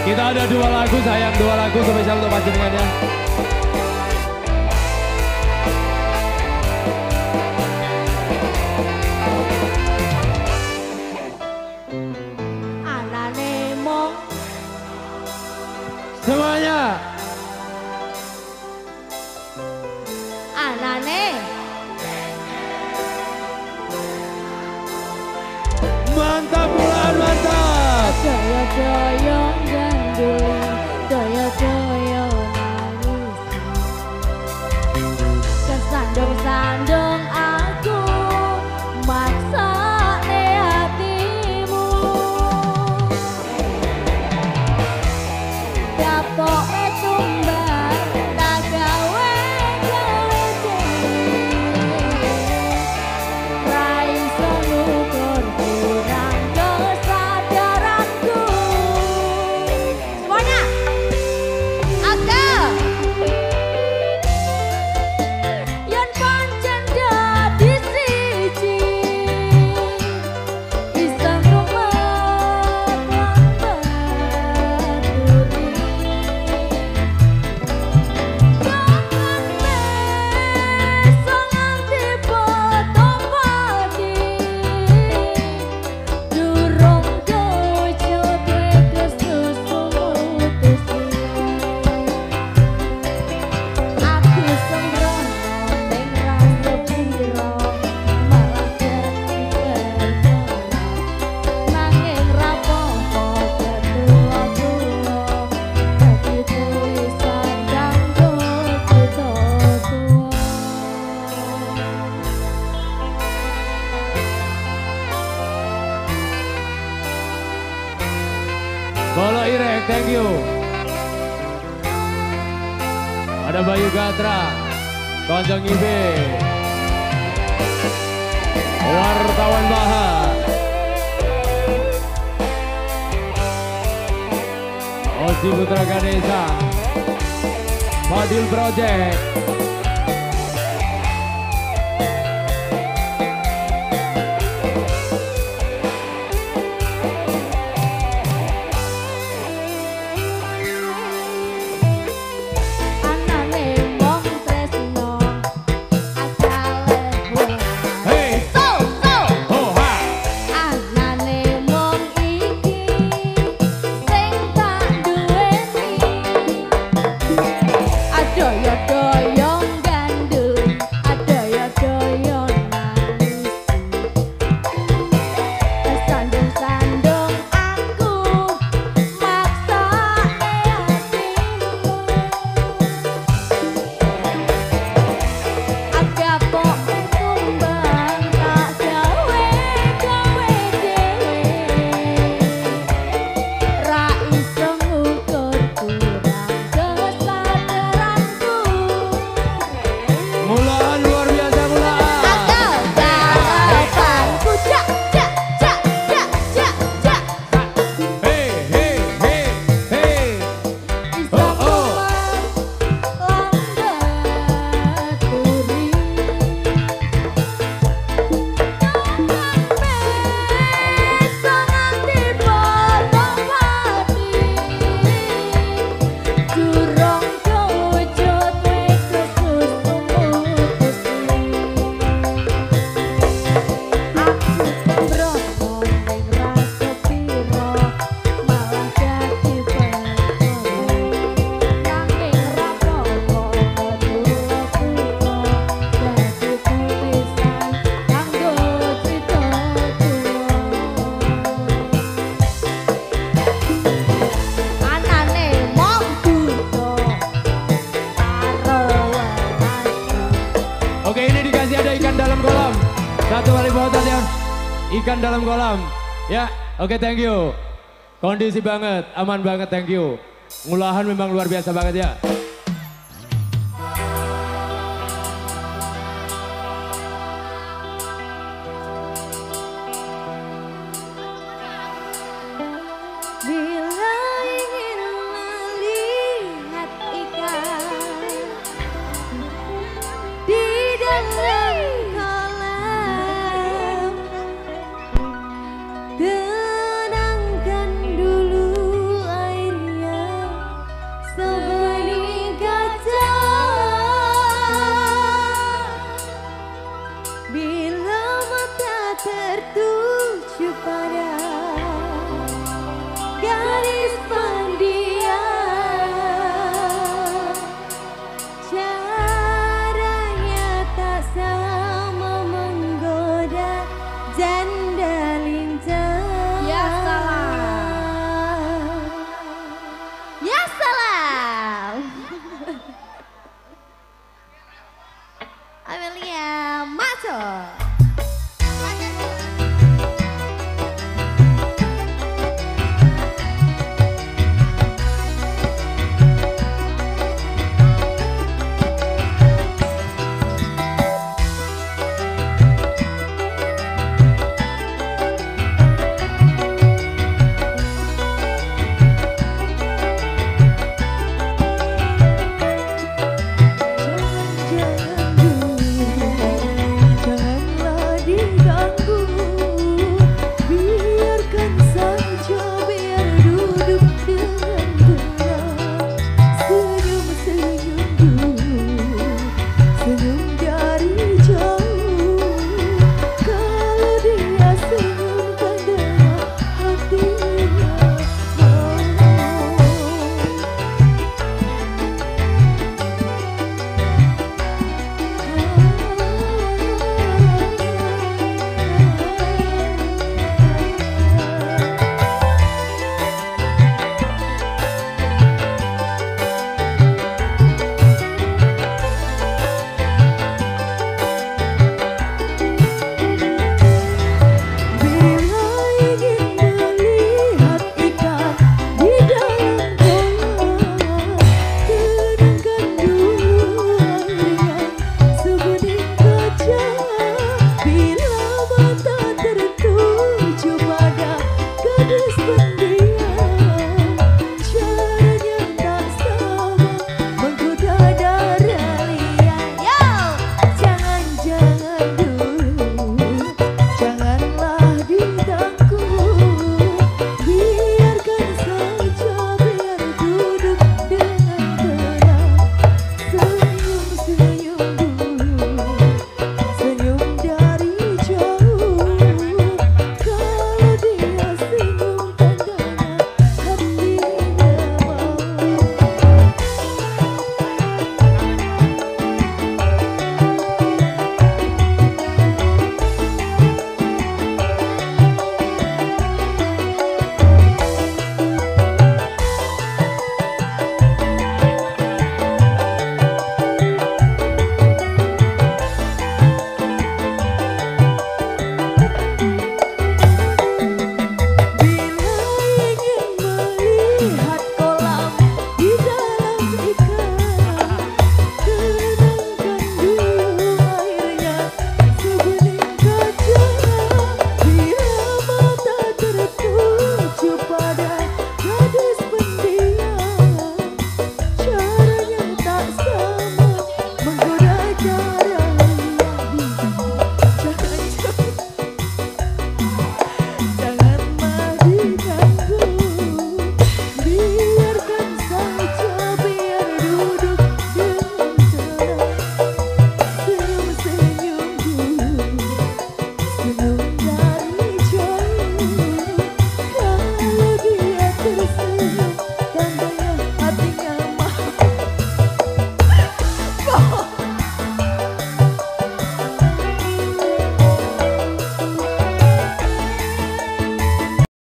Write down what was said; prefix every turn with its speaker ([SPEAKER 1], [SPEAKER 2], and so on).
[SPEAKER 1] Kita ada 2 lagu sayang, 2 lagu spesial untuk panjenengannya. Semuanya.
[SPEAKER 2] Anane.
[SPEAKER 1] Mantap bulan, mantap.
[SPEAKER 2] Jaya jaya gandul, jaya jaya nangis. Kesandung-sandung aku maksa hatimu. Dapok tumbang tak gawe dewe. Raiso ngukur kurang kesadaranku. Semuanya Aga yen pancen dadi siji bisa rumet lambat duri. Jangan meso nganti potong pati durung kecut wekes susu mutusi. Aku sembrono ning rasa piro malah dadi berdoa. Nanging rapopo ketua-tua dadi tulisan kanggo kita tua.
[SPEAKER 1] Bolo Irek, thank you. Ada Bayu Gatra, Konjong Ibe, wartawan Bahar, Ozi Putra Ganesha, Fadil Project.
[SPEAKER 2] Anane wong tresno asale bulan.
[SPEAKER 1] Hey,
[SPEAKER 2] So
[SPEAKER 1] ho ha.
[SPEAKER 2] anane wong iki sing tak duweni. Ada ya doyong gandul, ada ya doyong nangis. Sandung-sandung aku maksa hatimu. Aga pok tumbang tak gawe dewe. Ra iso ngukur kurang kesadaranku.
[SPEAKER 1] Mulaan luar biasa mulaan.
[SPEAKER 2] Aga garapanku jak jak jak jak jak jak.
[SPEAKER 1] Hey, hey, hey, hey.
[SPEAKER 2] Bisa
[SPEAKER 1] Oh, oh.
[SPEAKER 2] lambat duri. Meso nganti potong pati durung kecut wekes susu mutusi. Aku sembrono ning rasa piro malah dadi berdoa. Nanging rapopo ketua-tua dadi tulisan kanggo crita tua. Anane wong buta karo welas.
[SPEAKER 1] Oke, ini dikasih ada ikan dalam kolam. Satu kali foto ya. Ikan dalam kolam. Ya, oke, thank you. Kondisi banget, aman banget, thank you. Ngulahan memang luar biasa banget ya.
[SPEAKER 2] Bila ingin melihat ikan di dalam kolam, tenangkan dulu airnya. Ayo.